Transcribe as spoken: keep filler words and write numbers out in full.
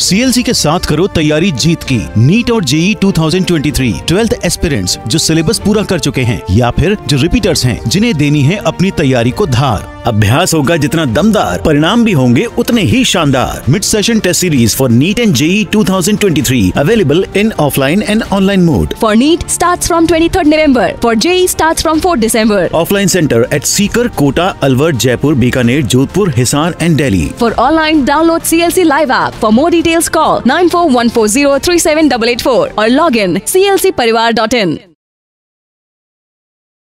CLC के साथ करो तैयारी जीत की। नीट और जेई दो हज़ार तेईस ट्वेल्थ एस्पिरेंट्स जो सिलेबस पूरा कर चुके हैं या फिर जो रिपीटर्स हैं जिन्हें देनी है अपनी तैयारी को धार। अभ्यास होगा जितना दमदार, परिणाम भी होंगे उतने ही शानदार। Mid session test series for NEET and JEE दो हज़ार तेईस available in offline and online mode. For NEET starts from twenty-third November. For J E E starts from fourth December. Offline center at Sikar, Kota, Alwar, Jaipur, Bikaner, Jodhpur, Hisar and Delhi. For online, download C L C Live app. For more details, call nine four one four zero three seven eight eight four or log in c l c parivar dot in.